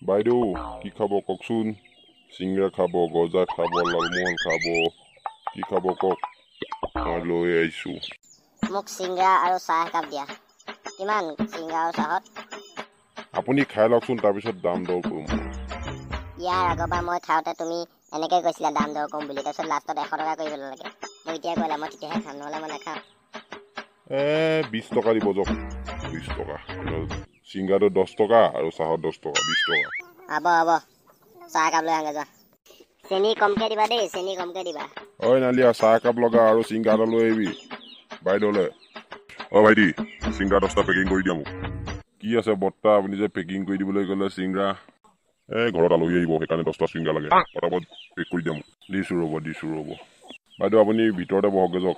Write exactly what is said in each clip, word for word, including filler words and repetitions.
বাইদেউ কি খাব কওকচোন চিংৰা খাব গজা খাব লালমোহন খাব কি খাব কওক মই লৈ আহিছোঁ মোক চিংৰা আৰু চাহ একাপ দিয়া কিমান চিংৰা আৰু চাহত আপুনি খাই লওকচোন তাৰপিছত দাম দৰ কৰিম ইয়াৰ আগৰবাৰ মই খাওঁতে তুমি এনেকৈ কৈছিলা দাম দৰ কৰিম বুলি তাৰপিছত লাষ্টত এশ টকা কৰিব লাগে মই এতিয়া ক'লা মই তেতিয়াহে খাম নহ'লে মই নাখাওঁ এ বিশ টকা দিব যাওক বিশ টকা চিংৰাটো দহ টকা আৰু চাহত দহ টকা বিশ টকা হ'ব হ'ব চাহ একাপ লৈ আহোঁগৈ যোৱা চেনি কমকৈ দিবা দেই চেনি কমকৈ দিবা ঐ নালিয়া চাহ একাপ লগা আৰু চিংৰা এটা লৈ আহিবি বাইদেউলৈ অ ভাইটি চিংৰা দহটা পেকিং কৰি দিয়া মোক কি আছে বৰ্তা আপুনি যে পেকিং কৰি দিবলৈ ক'লে চিংৰা এই ঘৰত আলহী আহিব সেইকাৰণে দহটা চিংৰা লাগে পটাপট পেক কৰি দিয়া মোক দিছোঁ ৰ'ব দিছোঁ ৰ'ব বাইদেউ আপুনি ভিতৰতে বহকগৈ যাওক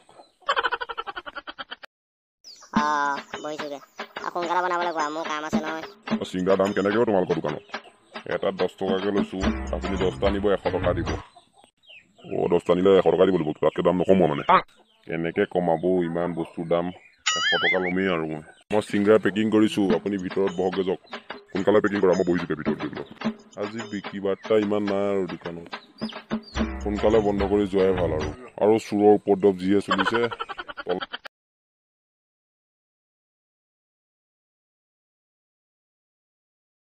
অঁ বহিছোঁগৈ সোনকালে বনাবলৈ কোৱা মোৰ কাম আছে নহয় চিংৰা দাম কেনেকৈ তোমালোকৰ দোকানত এটাত দহ টকাকৈ লৈছোঁ আপুনি দহটা নিব এশ টকা দিব অ' দহটা নিলে এশ টকা দিব লাগিব তাতকৈ দাম নকমাও মানে কেনেকৈ কমাব ইমান বস্তুৰ দাম এশ টকা ল'মেই আৰু মই মই চিংৰা পেকিং কৰিছোঁ আপুনি ভিতৰত বহকগৈ যাওক সোনকালে পেকিং কৰা মই বহিছোঁগৈ ভিতৰত গৈ পেলাই আজি বিক্ৰী বাৰ্তা ইমান নাই আৰু দোকানত সোনকালে বন্ধ কৰি যোৱাই ভাল আৰু আৰু চোৰৰ উপদ্ৰৱ যিয়ে চলিছে